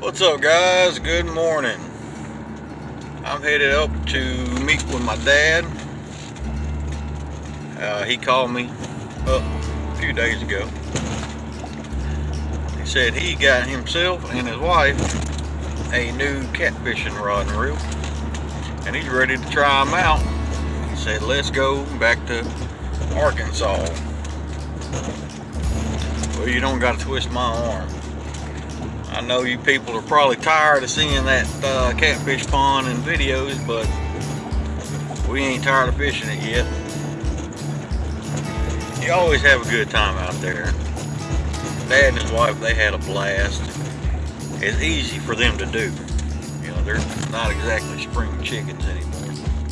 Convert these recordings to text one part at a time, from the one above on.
What's up, guys? Good morning. I'm headed up to meet with my dad. He called me up a few days ago. He said he got himself and his wife a new catfishing rod and reel, and he's ready to try them out. He said, let's go back to Arkansas. Well, you don't got to twist my arm. I know you people are probably tired of seeing that catfish pond in videos, but we ain't tired of fishing it yet. You always have a good time out there. Dad and his wife, they had a blast. It's easy for them to do. You know, they're not exactly spring chickens anymore.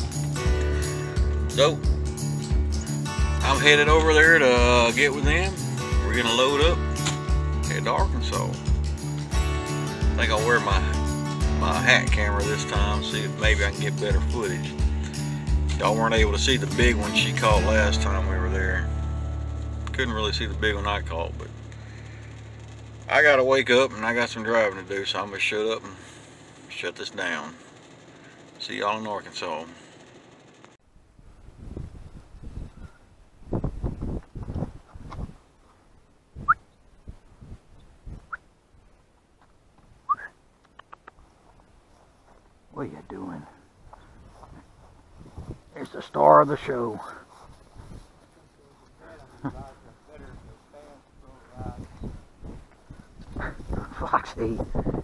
So, I'm headed over there to get with them. We're gonna load up, head to Arkansas. I think I'll wear my hat camera this time, see if maybe I can get better footage. Y'all weren't able to see the big one she caught last time we were there. Couldn't really see the big one I caught, but I gotta wake up and I got some driving to do, so I'm gonna shut up and shut this down. See y'all in Arkansas. What are you doing? It's the star of the show. Foxy.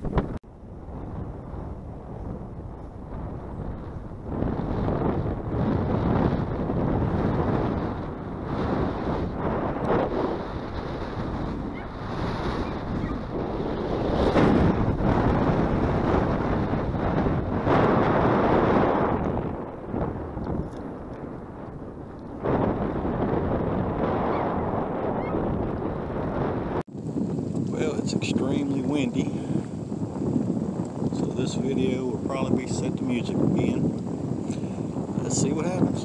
Well, it's extremely windy, so this video will probably be set to music again. Let's see what happens.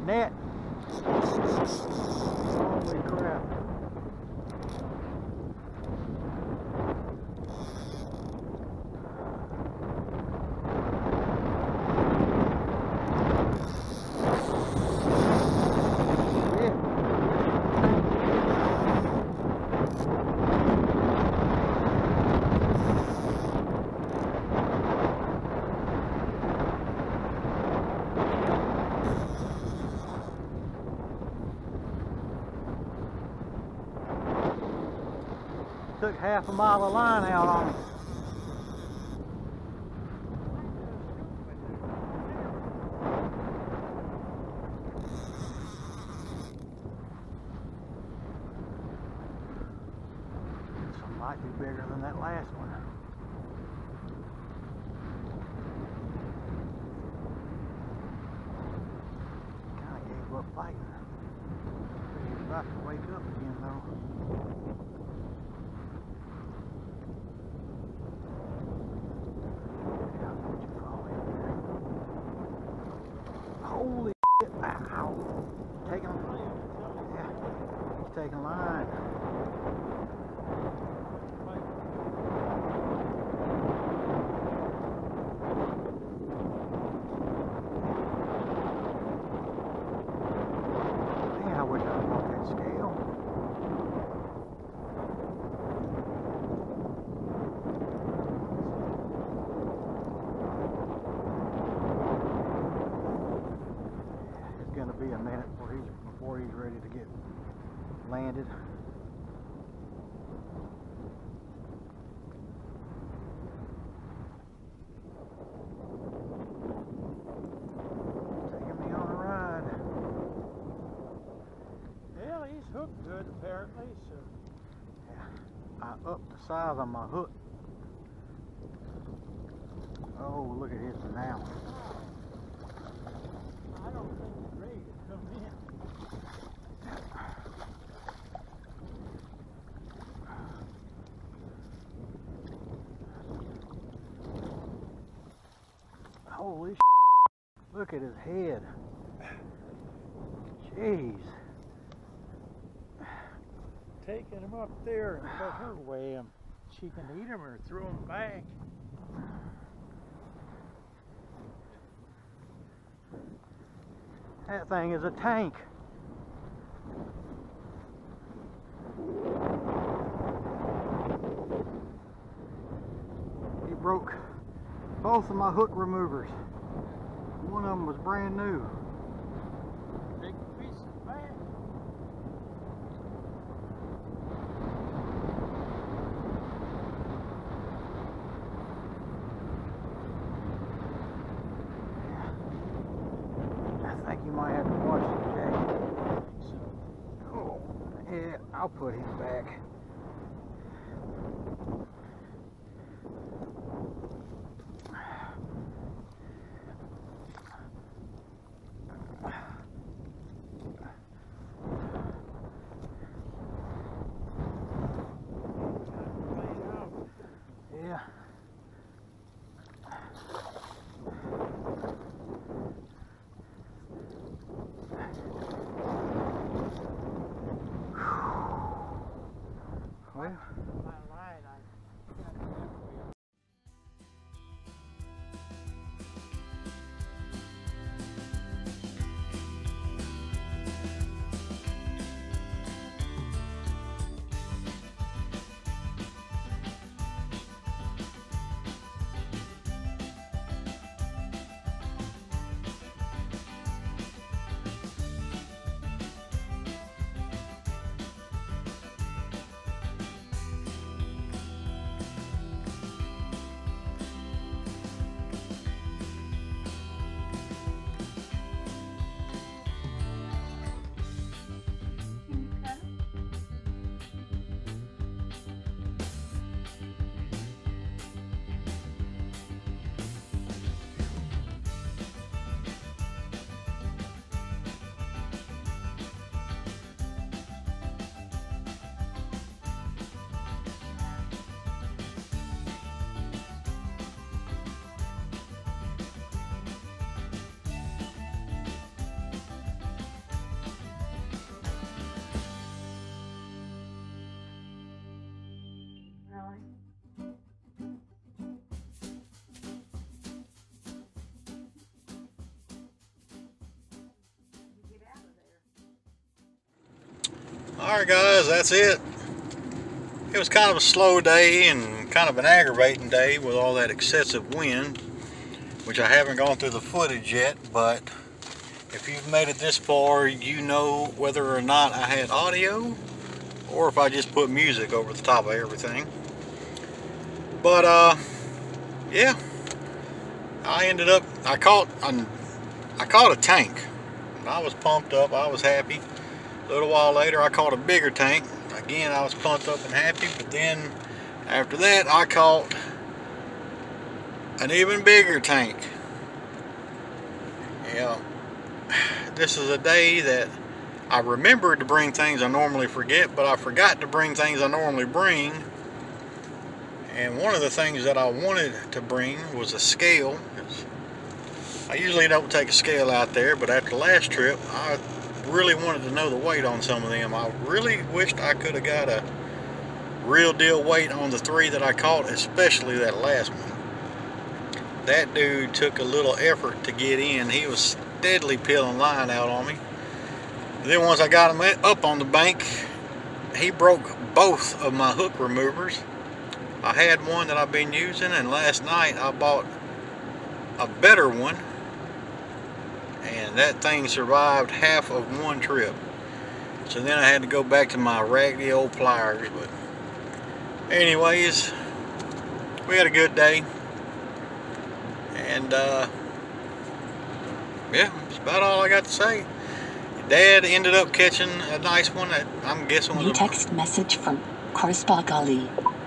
net. Holy crap. Took half a mile of line out on him. This one might be bigger than that last one. Kind of gave up fighting. He's about to wake up again though. Holy shit, ow. Taking, yeah, he's taking line. Man, I wish I bought that scale. Be a minute before he's ready to get landed. Taking me on a ride. Well, he's hooked good apparently, so Yeah, I upped the size of my hook. Oh, look at his now. I don't think he's ready to come in. Holy look at his head. Jeez. Taking him up there and let her weigh him. She can eat him or throw him back. That thing is a tank. He broke both of my hook removers. One of them was brand new. Big piece of back. I think you might have to wash the jacket. So, Oh, yeah, I'll put him back. Yeah. Alright guys, that's it. It was kind of a slow day and kind of an aggravating day with all that excessive wind, which I haven't gone through the footage yet, but if you've made it this far, you know whether or not I had audio or if I just put music over the top of everything. But yeah, I caught a tank. I was pumped up, I was happy. A little while later I caught a bigger tank. Again, I was pumped up and happy, but then after that I caught an even bigger tank. Yeah, this is a day that I remembered to bring things I normally forget, but I forgot to bring things I normally bring. And one of the things that I wanted to bring was a scale. I usually don't take a scale out there, but after the last trip, I really wanted to know the weight on some of them. I really wished I could have got a real deal weight on the 3 that I caught, especially that last one. That dude took a little effort to get in. He was steadily peeling line out on me. And then once I got him up on the bank, he broke both of my hook removers. I had one that I've been using, and last night I bought a better one, and that thing survived half of one trip. So then I had to go back to my raggedy old pliers. But anyways, we had a good day, and yeah, that's about all I got to say. Dad ended up catching a nice one that I'm guessing was New text message from Chris Bogoly.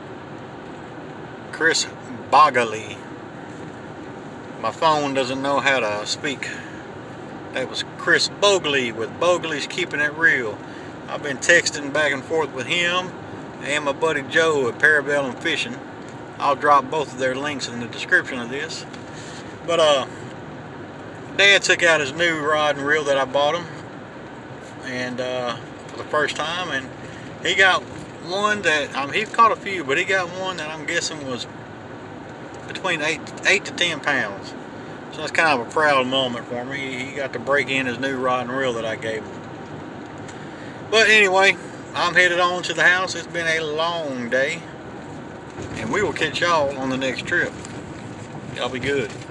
Chris Bogoly. My phone doesn't know how to speak. That was Chris Bogoly with Bogoly's Keeping It Real. I've been texting back and forth with him and my buddy Joe at Parabellum Fishing. I'll drop both of their links in the description of this. But Dad took out his new rod and reel that I bought him, and for the first time, and he got one that he caught a few, but he got one that I'm guessing was between 8 to 10 pounds. So that's kind of a proud moment for me. He got to break in his new rod and reel that I gave him. But anyway, I'm headed on to the house. It's been a long day, and we will catch y'all on the next trip. Y'all be good.